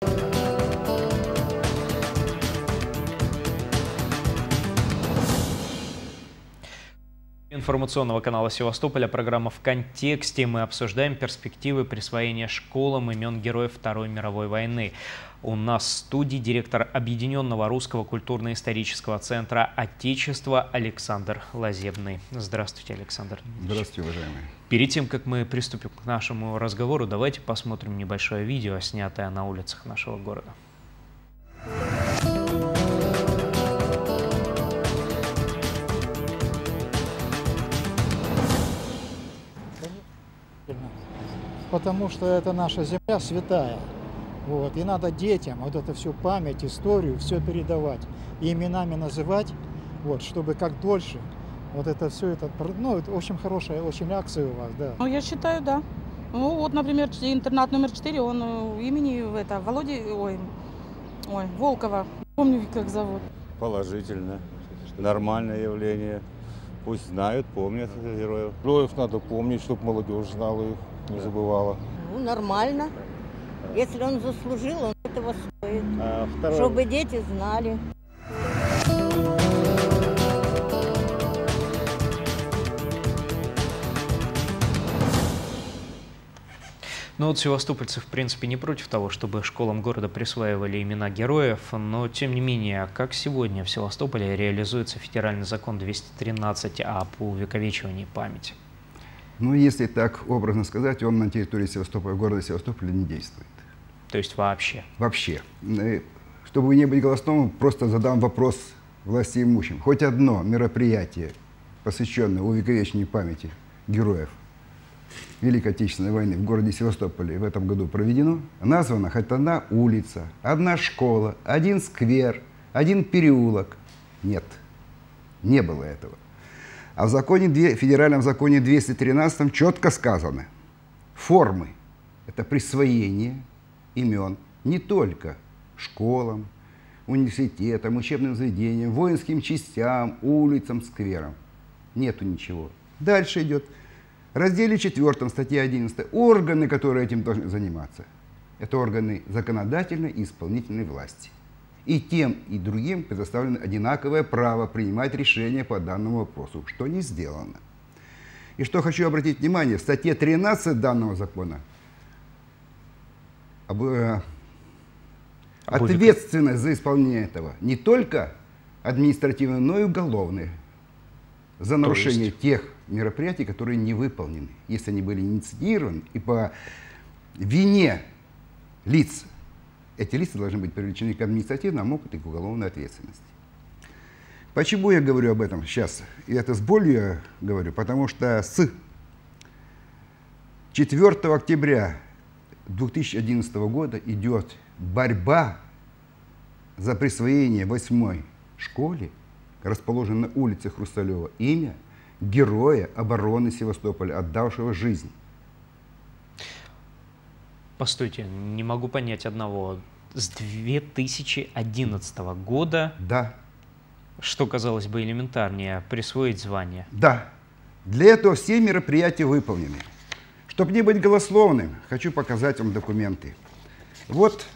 Информационного канала Севастополя программа «В контексте». Мы обсуждаем перспективы присвоения школам имен героев Второй мировой войны. У нас в студии директор Объединенного русского культурно-исторического центра «Отечество» Александр Лазебный. Здравствуйте, Александр. Здравствуйте, уважаемые. Перед тем, как мы приступим к нашему разговору, давайте посмотрим небольшое видео, снятое на улицах нашего города. Потому что это наша земля святая. Вот. И надо детям вот эту всю память, историю, все передавать. И именами называть, вот, чтобы как дольше вот это все это... Ну, это очень хорошая очень акция у вас, да. Ну, я считаю, да. Ну, вот, например, интернат номер 4, он имени Володи, Волкова. Помню, как зовут. Положительно. Нормальное явление. Пусть знают, помнят героев. Героев надо помнить, чтобы молодежь знала их, не забывала. Ну, нормально. Если он заслужил, он этого стоит. Чтобы дети знали. Ну вот севастопольцы, в принципе, не против того, чтобы школам города присваивали имена героев, но, тем не менее, как сегодня в Севастополе реализуется федеральный закон 213 об увековечивании памяти? Ну, если так образно сказать, он на территории Севастополя, города Севастополя не действует. То есть вообще? Вообще. Чтобы не быть голословным, просто задам вопрос властимущим. Хоть одно мероприятие, посвященное увековечению памяти героев Великой Отечественной войны в городе Севастополе в этом году проведено, названа хоть одна улица, одна школа, один сквер, один переулок. Нет, не было этого. А в федеральном законе 213 четко сказано, формы – это присвоение имен не только школам, университетам, учебным заведениям, воинским частям, улицам, скверам. Нету ничего. Дальше идет. В разделе 4, статья 11, органы, которые этим должны заниматься, это органы законодательной и исполнительной власти. И тем, и другим предоставлено одинаковое право принимать решения по данному вопросу, что не сделано. И что хочу обратить внимание, в статье 13 данного закона ответственность за исполнение этого не только административная, но и уголовная за нарушение тех мероприятий, которые не выполнены, если они были инициированы и по вине лиц. Эти лица должны быть привлечены к административной, а могут и к уголовной ответственности. Почему я говорю об этом сейчас? И это с болью говорю, потому что с 4 октября 2011 года идет борьба за присвоение 8-й школе, расположенной на улице Хрусталева, имя героя обороны Севастополя, отдавшего жизнь. Постойте, не могу понять одного. С 2011 года, да, что, казалось бы, элементарнее, присвоить звание. Да. Для этого все мероприятия выполнены. Чтобы не быть голословным, хочу показать вам документы. Вот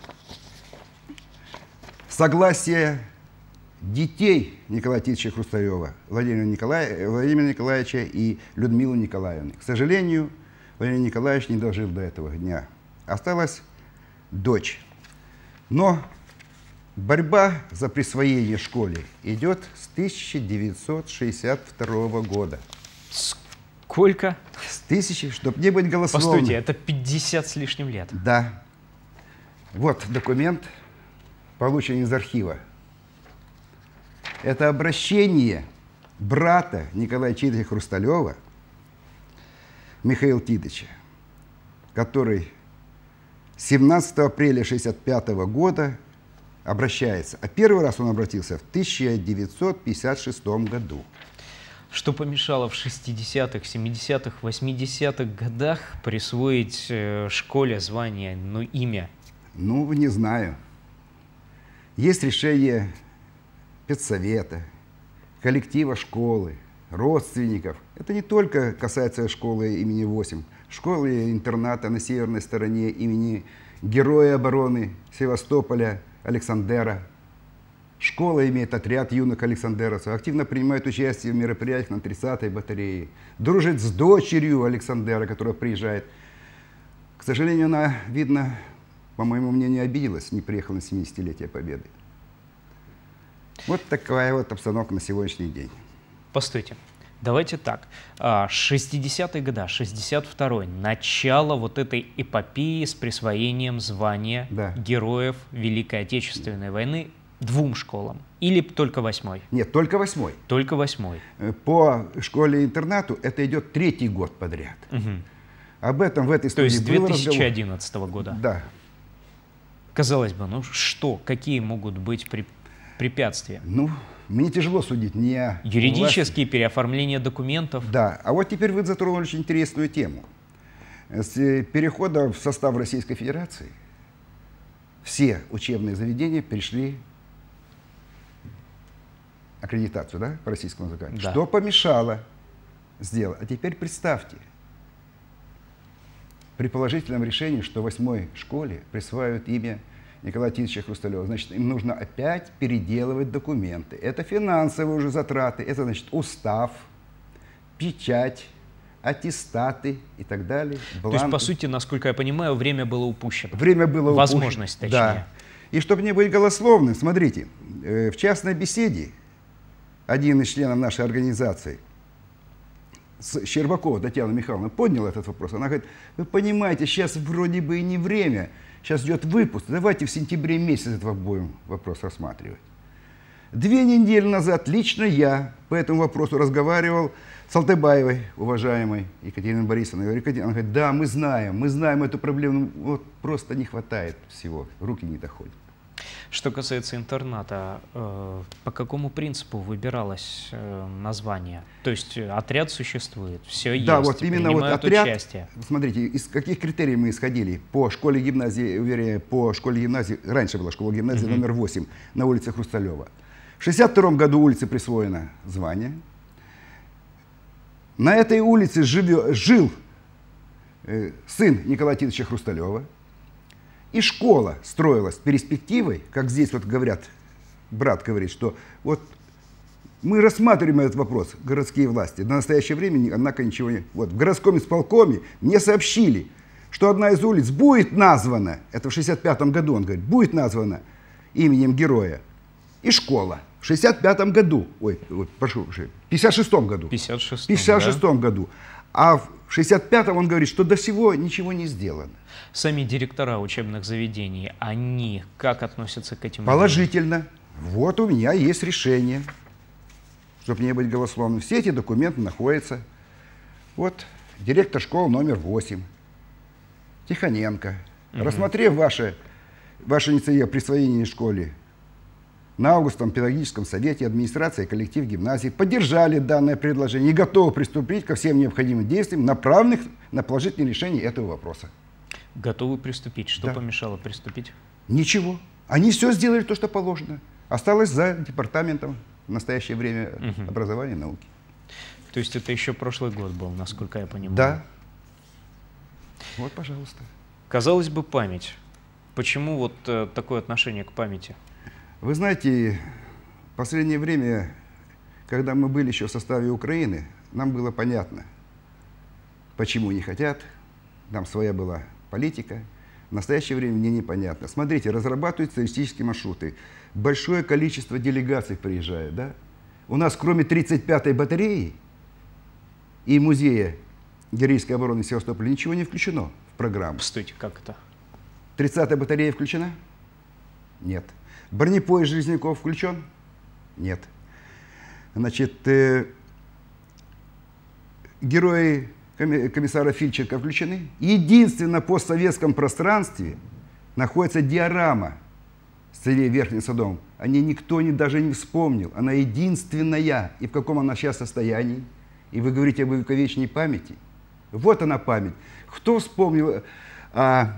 согласие детей Николая Титовича Хрусталева, Владимира Николаевича и Людмилы Николаевны. К сожалению, Владимир Николаевич не дожил до этого дня. Осталась дочь. Но борьба за присвоение школе идет с 1962 года. Сколько? Чтобы не быть голословным. Постойте, это 50 с лишним лет. Да. Вот документ, полученный из архива. Это обращение брата Николая Титовича Хрусталева, Михаила Титовича, который 17 апреля 1965 года обращается. А первый раз он обратился в 1956 году. Что помешало в 60-х, 70-х, 80-х годах присвоить школе звание, ну, имя? Ну, не знаю. Есть решение педсовета, коллектива школы, родственников. Это не только касается школы имени 8, школы-интерната на северной стороне имени герои обороны Севастополя Александера. Школа имеет отряд юных александеровцев, активно принимает участие в мероприятиях на 30-й батарее, дружит с дочерью Александера, которая приезжает. К сожалению, она, видно, по моему мнению, обиделась, не приехала на 70-летие Победы. Вот такая вот обстановка на сегодняшний день. Постойте. Давайте так. 60-е годы, 62-й, начало вот этой эпопеи с присвоением звания героев Великой Отечественной войны двум школам. Или только 8-й? Нет, только 8-й. Только 8-й. По школе-интернату это идет 3-й год подряд. Об этом в этой студии То есть 2011 года? Да. Казалось бы, ну что, какие могут быть препятствия? Ну, мне тяжело судить не о юридические, переоформление документов. Да, а вот теперь вы затронули очень интересную тему. С перехода в состав Российской Федерации все учебные заведения перешли аккредитацию, да, по российскому языку. Да. Что помешало сделать? А теперь представьте, при положительном решении, что 8-й школе присваивают имя Николая Титовича Хрусталева, значит, им нужно опять переделывать документы. Это финансовые уже затраты, это, значит, устав, печать, аттестаты и так далее. Бланки. То есть, по сути, насколько я понимаю, время было упущено. Время было возможность, упущено. Точнее. Да. И чтобы не быть голословным, смотрите, в частной беседе один из членов нашей организации, Щербакова Татьяна Михайловна, поднял этот вопрос. Она говорит, вы понимаете, сейчас вроде бы и не время, сейчас идет выпуск, давайте в сентябре месяце этот будем вопрос рассматривать. 2 недели назад лично я по этому вопросу разговаривал с Алтыбаевой, уважаемой Екатериной Борисовной. Она говорит, да, мы знаем эту проблему, вот просто не хватает всего, руки не доходят. Что касается интерната, по какому принципу выбиралось название? То есть отряд существует, все есть, да, вот именно вот отряд, участие. Смотрите, из каких критериев мы исходили? По школе-гимназии, вернее, по школе-гимназии, раньше была школа-гимназия номер 8 на улице Хрусталева. В 1962 году улице присвоено звание. На этой улице жил сын Николая Титовича Хрусталева. И школа строилась перспективой, как здесь вот говорят, брат говорит, что вот мы рассматриваем этот вопрос, городские власти. До настоящего времени, однако, ничего не... Вот в городском исполкоме мне сообщили, что одна из улиц будет названа, это в 1965 году, он говорит, будет названа именем героя. И школа в 1965 году, прошу, в 1956 году. В 1956 году. А в 1965-м он говорит, что до сего ничего не сделано. Сами директора учебных заведений, они как относятся к этим? Положительно. Идеям? Вот у меня есть решение, чтобы не быть голословным. Все эти документы находятся. Вот директор школы номер 8, Тихоненко. Рассмотрев ваши инициативы о присвоении школе, на августовом педагогическом совете администрация и коллектив гимназии поддержали данное предложение и готовы приступить ко всем необходимым действиям, направленных на положительное решение этого вопроса. Готовы приступить. Что помешало приступить? Ничего. Они все сделали то, что положено. Осталось за департаментом в настоящее время образования и науки. То есть это еще прошлый год был, насколько я понимаю? Да. Вот, пожалуйста. Казалось бы, память. Почему вот такое отношение к памяти? Вы знаете, в последнее время, когда мы были еще в составе Украины, нам было понятно, почему не хотят. Там своя была политика. В настоящее время мне непонятно. Смотрите, разрабатываются туристические маршруты. Большое количество делегаций приезжает, да? У нас кроме 35-й батареи и музея героической обороны Севастополя ничего не включено в программу. Постойте, как это? 30-я батарея включена? Нет. Бронепоезд Железняков включен? Нет. Значит, герои комиссара Фильченко включены. Единственно на постсоветском пространстве находится диорама в селе Верхним Садом. О ней никто даже не вспомнил. Она единственная. И в каком она сейчас состоянии? И вы говорите об увековеченной памяти. Вот она память. Кто вспомнил о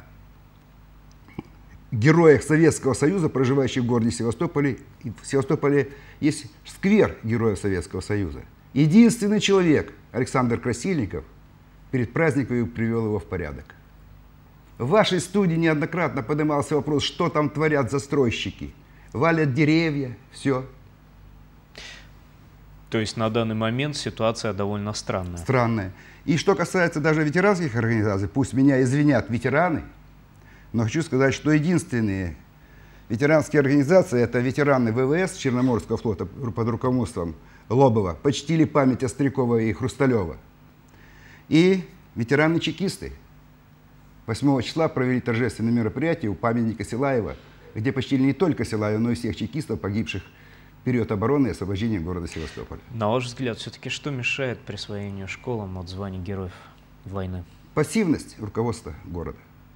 героях Советского Союза, проживающих в городе Севастополе? И в Севастополе есть сквер Героев Советского Союза. Единственный человек, Александр Красильников, перед праздником привел его в порядок. В вашей студии неоднократно поднимался вопрос, что там творят застройщики. Валят деревья, все. То есть на данный момент ситуация довольно странная. Странная. И что касается даже ветеранских организаций, пусть меня извинят ветераны, но хочу сказать, что единственные ветеранские организации, это ветераны ВВС Черноморского флота под руководством Лобова, почтили память Острякова и Хрусталева. И ветераны-чекисты 8 числа провели торжественное мероприятие у памятника Силаева, где почтили не только Силаева, но и всех чекистов, погибших в период обороны и освобождения города Севастополя. На ваш взгляд, все-таки что мешает присвоению школам от звания Героев войны? Пассивность руководства города.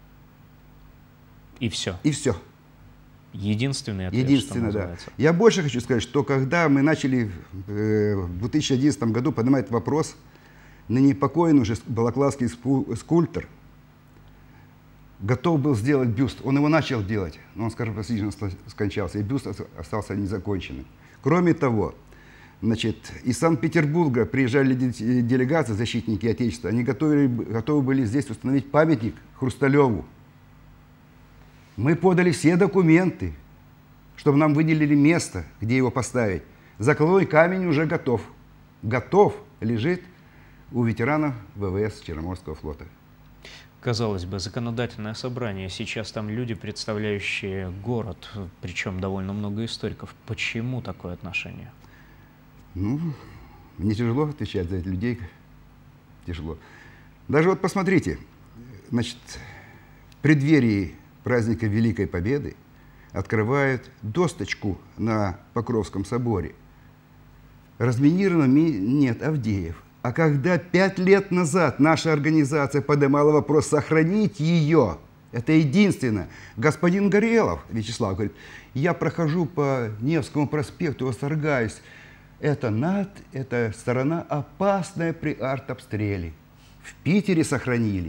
И все? И все. Единственный ответ, единственное, что называется. Я больше хочу сказать, что когда мы начали в 2011 году поднимать вопрос, ныне покойный уже балаклавский скульптор готов был сделать бюст. Он его начал делать, но он, скажем, постепенно скончался, и бюст остался незаконченным. Кроме того, значит, из Санкт-Петербурга приезжали делегации, защитники Отечества, они готовы были здесь установить памятник Хрусталеву. Мы подали все документы, чтобы нам выделили место, где его поставить. Закладной камень уже готов. Готов, лежит у ветеранов ВВС Черноморского флота. Казалось бы, законодательное собрание. Сейчас там люди, представляющие город, причем довольно много историков. Почему такое отношение? Ну, мне тяжело отвечать за этих людей. Тяжело. Даже вот посмотрите, значит, в преддверии праздника Великой Победы открывают досточку на Покровском соборе. Разминировано нет, Авдеев. А когда 5 лет назад наша организация поднимала вопрос сохранить ее, это единственное, господин Горелов, Вячеслав, говорит, я прохожу по Невскому проспекту, восторгаюсь, эта сторона опасная при артобстреле. В Питере сохранили.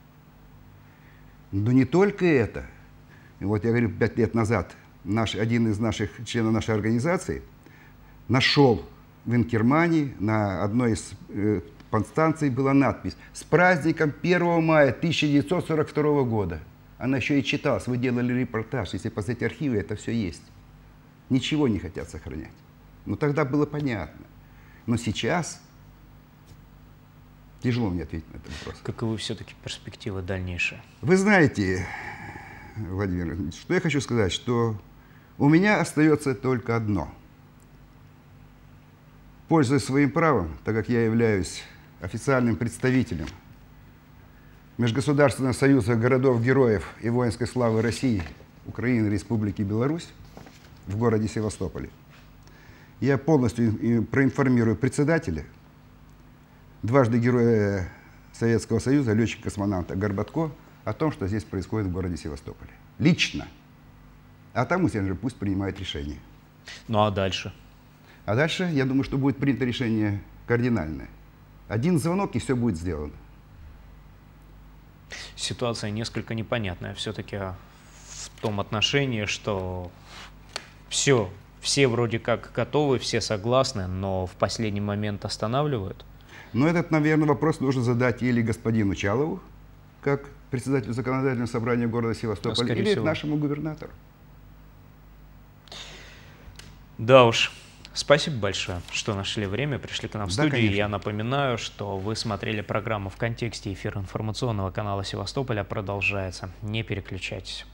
Но не только это. Вот я говорю, 5 лет назад один из членов нашей организации нашел в Инкермане на одной из подстанций была надпись «С праздником 1 мая 1942 года». Она еще и читалась, вы делали репортаж, если посмотреть архивы, это все есть. Ничего не хотят сохранять. Но тогда было понятно. Но сейчас тяжело мне ответить на этот вопрос. Каковы все-таки перспективы дальнейшие? Вы знаете, Владимир, что я хочу сказать, что у меня остается только одно. Пользуясь своим правом, так как я являюсь официальным представителем Межгосударственного союза городов-героев и воинской славы России, Украины, Республики Беларусь в городе Севастополе, я полностью проинформирую председателя, дважды Героя Советского Союза, летчик-космонавта Горбатко, о том, что здесь происходит в городе Севастополе. Лично. А там уже пусть принимают решение. Ну а дальше? А дальше, я думаю, что будет принято решение кардинальное. Один звонок, и все будет сделано. Ситуация несколько непонятная все-таки в том отношении, что все вроде как готовы, все согласны, но в последний момент останавливают. Но этот, наверное, вопрос нужно задать или господину Чалову, как председателю законодательного собрания города Севастополя, или нашему губернатору. Да уж. Спасибо большое, что нашли время, пришли к нам в студию. Конечно. Я напоминаю, что вы смотрели программу «В контексте». Эфир информационного канала Севастополя продолжается. Не переключайтесь.